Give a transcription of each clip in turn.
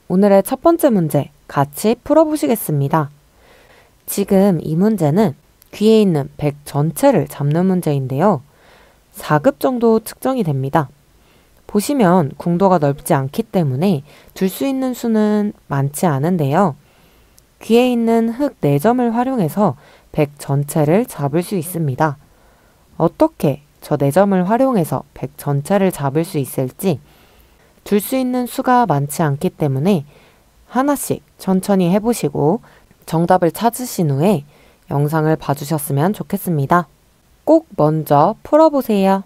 오늘의 첫 번째 문제 같이 풀어보시겠습니다. 지금 이 문제는 귀에 있는 백 전체를 잡는 문제인데요. 4급 정도 측정이 됩니다. 보시면 궁도가 넓지 않기 때문에 둘 수 있는 수는 많지 않은데요. 귀에 있는 흙 4점을 활용해서 백 전체를 잡을 수 있습니다. 어떻게 저 4점을 활용해서 백 전체를 잡을 수 있을지 둘 수 있는 수가 많지 않기 때문에 하나씩 천천히 해보시고 정답을 찾으신 후에 영상을 봐주셨으면 좋겠습니다. 꼭 먼저 풀어보세요.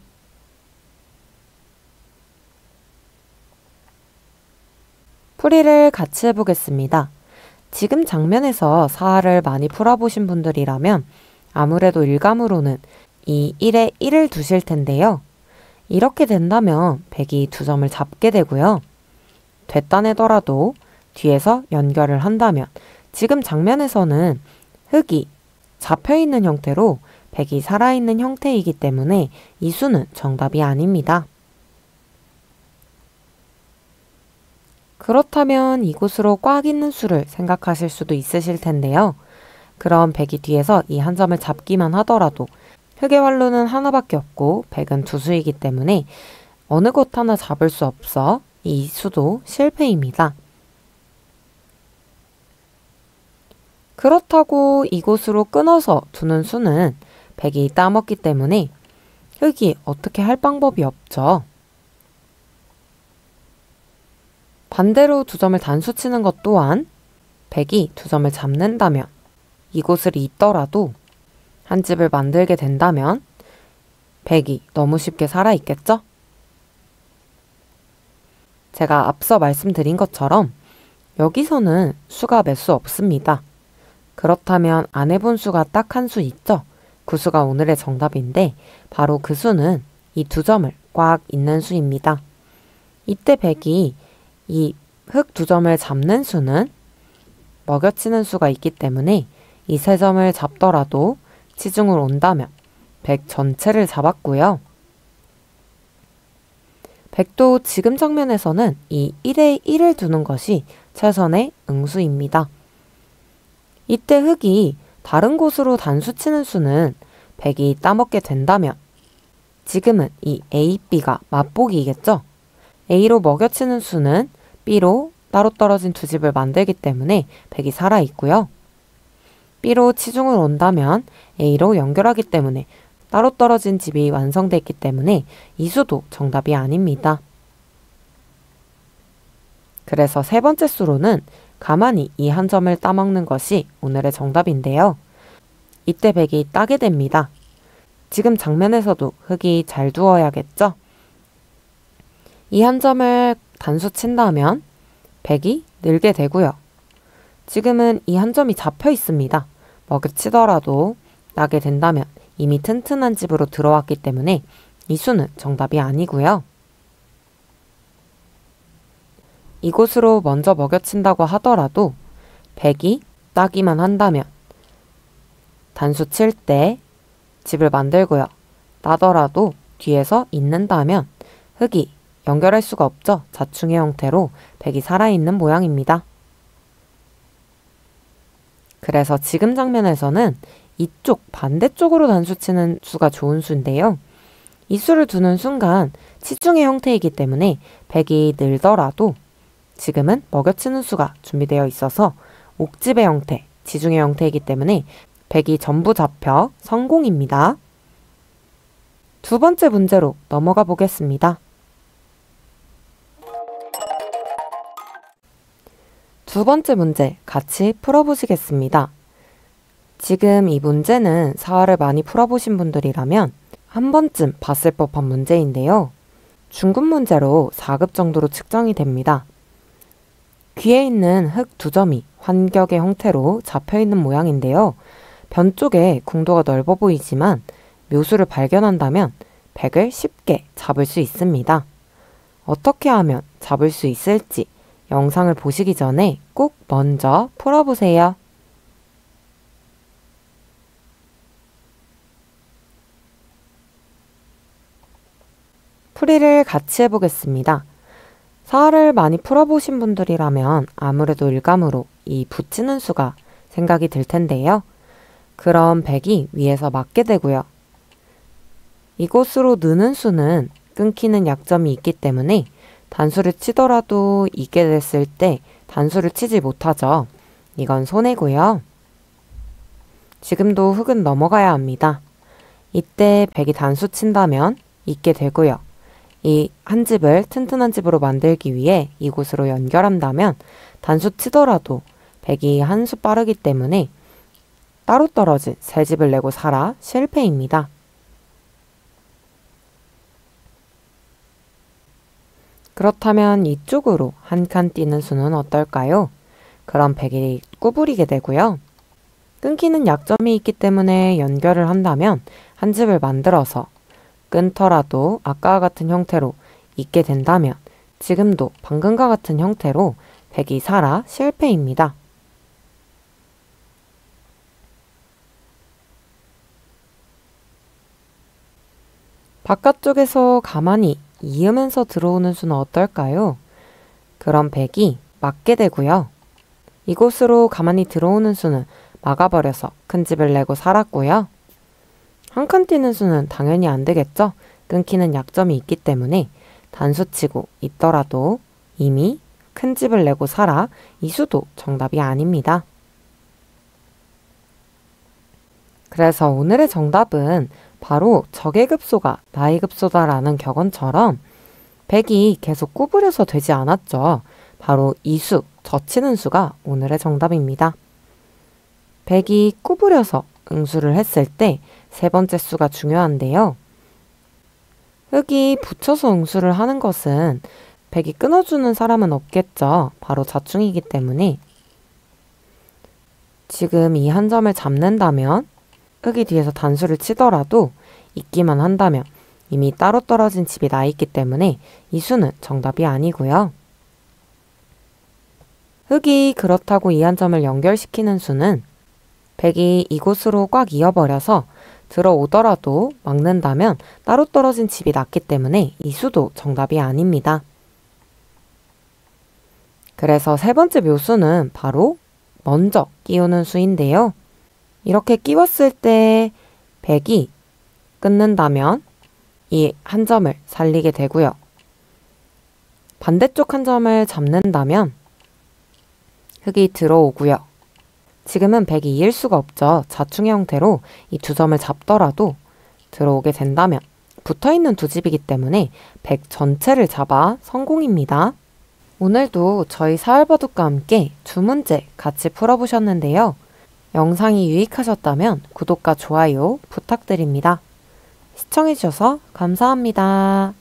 풀이를 같이 해보겠습니다. 지금 장면에서 사활을 많이 풀어보신 분들이라면 아무래도 일감으로는 이 1에 1을 두실 텐데요. 이렇게 된다면 100이 2점을 잡게 되고요. 됐다내더라도 뒤에서 연결을 한다면 지금 장면에서는 흙이 잡혀있는 형태로 100이 살아있는 형태이기 때문에 이 수는 정답이 아닙니다. 그렇다면 이곳으로 꽉 있는 수를 생각하실 수도 있으실 텐데요. 그럼 100이 뒤에서 이 한 점을 잡기만 하더라도 흙의 활로는 하나밖에 없고 100은 2수이기 때문에 어느 곳 하나 잡을 수 없어 이 수도 실패입니다. 그렇다고 이곳으로 끊어서 두는 수는 100이 따먹기 때문에 흙이 어떻게 할 방법이 없죠. 반대로 2점을 단수 치는 것 또한 100이 2점을 잡는다면 이곳을 잇더라도 한 집을 만들게 된다면 100이 너무 쉽게 살아있겠죠? 제가 앞서 말씀드린 것처럼 여기서는 수가 몇 수 없습니다. 그렇다면 안 해본 수가 딱 한 수 있죠? 그 수가 오늘의 정답인데 바로 그 수는 이 2점을 꽉 잇는 수입니다. 이때 100이 이 흙 2점을 잡는 수는 먹여치는 수가 있기 때문에 이 3점을 잡더라도 치중을 온다면 100 전체를 잡았고요. 100도 지금 장면에서는 이 1에 1을 두는 것이 최선의 응수입니다. 이때 흙이 다른 곳으로 단수 치는 수는 100이 따먹게 된다면 지금은 이 A, B가 맛보기이겠죠? A로 먹여치는 수는 B로 따로 떨어진 두 집을 만들기 때문에 100이 살아있고요. B로 치중을 온다면 A로 연결하기 때문에 따로 떨어진 집이 완성됐기 때문에 이 수도 정답이 아닙니다. 그래서 세 번째 수로는 가만히 이 한 점을 따먹는 것이 오늘의 정답인데요. 이때 100이 따게 됩니다. 지금 장면에서도 흙이 잘 두어야겠죠? 이 한 점을 단수 친다면 100이 늘게 되고요. 지금은 이 한 점이 잡혀 있습니다. 먹여치더라도 나게 된다면 이미 튼튼한 집으로 들어왔기 때문에 이 수는 정답이 아니고요. 이곳으로 먼저 먹여친다고 하더라도 100이 따기만 한다면 단수 칠 때 집을 만들고요. 따더라도 뒤에서 잇는다면 흙이 연결할 수가 없죠. 자충의 형태로 100이 살아있는 모양입니다. 그래서 지금 장면에서는 이쪽 반대쪽으로 단수 치는 수가 좋은 수인데요. 이 수를 두는 순간 치중의 형태이기 때문에 100이 늘더라도 지금은 먹여치는 수가 준비되어 있어서 옥집의 형태, 지중의 형태이기 때문에 100이 전부 잡혀 성공입니다. 두 번째 문제로 넘어가 보겠습니다. 두 번째 문제 같이 풀어보시겠습니다. 지금 이 문제는 사활을 많이 풀어보신 분들이라면 한 번쯤 봤을 법한 문제인데요. 중급 문제로 4급 정도로 측정이 됩니다. 귀에 있는 흙 2점이 환격의 형태로 잡혀있는 모양인데요. 변 쪽에 궁도가 넓어 보이지만 묘수를 발견한다면 100을 쉽게 잡을 수 있습니다. 어떻게 하면 잡을 수 있을지 영상을 보시기 전에 꼭 먼저 풀어보세요. 풀이를 같이 해보겠습니다. 사활을 많이 풀어보신 분들이라면 아무래도 일감으로 이 붙이는 수가 생각이 들 텐데요. 그럼 100이 위에서 맞게 되고요. 이곳으로 느는 수는 끊기는 약점이 있기 때문에 단수를 치더라도 있게 됐을 때 단수를 치지 못하죠. 이건 손해고요. 지금도 흙은 넘어가야 합니다. 이때 100이 단수 친다면 있게 되고요. 이 한 집을 튼튼한 집으로 만들기 위해 이곳으로 연결한다면 단수 치더라도 100이 한 수 빠르기 때문에 따로 떨어진 새 집을 내고 살아 실패입니다. 그렇다면 이쪽으로 한 칸 뛰는 수는 어떨까요? 그럼 100이 구부리게 되고요. 끊기는 약점이 있기 때문에 연결을 한다면 한 집을 만들어서 끊더라도 아까와 같은 형태로 있게 된다면 지금도 방금과 같은 형태로 100이 살아 실패입니다. 바깥쪽에서 가만히 이으면서 들어오는 수는 어떨까요? 그럼 100이 맞게 되고요. 이곳으로 가만히 들어오는 수는 막아버려서 큰 집을 내고 살았고요. 한 칸 뛰는 수는 당연히 안 되겠죠? 끊기는 약점이 있기 때문에 단수치고 있더라도 이미 큰 집을 내고 살아 이 수도 정답이 아닙니다. 그래서 오늘의 정답은 바로 적의 급소가 나의 급소다라는 격언처럼 100이 계속 구부려서 되지 않았죠. 바로 이 수, 젖히는 수가 오늘의 정답입니다. 100이 구부려서 응수를 했을 때 세 번째 수가 중요한데요. 흙이 붙여서 응수를 하는 것은 100이 끊어주는 사람은 없겠죠. 바로 자충이기 때문에 지금 이 한 점을 잡는다면 흙이 뒤에서 단수를 치더라도 있기만 한다면 이미 따로 떨어진 집이 나 있기 때문에 이 수는 정답이 아니고요. 흙이 그렇다고 이 한 점을 연결시키는 수는 100이 이곳으로 꽉 이어버려서 들어오더라도 막는다면 따로 떨어진 집이 낫기 때문에 이 수도 정답이 아닙니다. 그래서 세 번째 묘수는 바로 먼저 끼우는 수인데요. 이렇게 끼웠을 때 100이 끊는다면 이 한 점을 살리게 되고요. 반대쪽 한 점을 잡는다면 흙이 들어오고요. 지금은 100이 이을 수가 없죠. 자충의 형태로 이 두 점을 잡더라도 들어오게 된다면 붙어있는 두 집이기 때문에 100 전체를 잡아 성공입니다. 오늘도 저희 사활바둑과 함께 두 문제 같이 풀어보셨는데요. 영상이 유익하셨다면 구독과 좋아요 부탁드립니다. 시청해주셔서 감사합니다.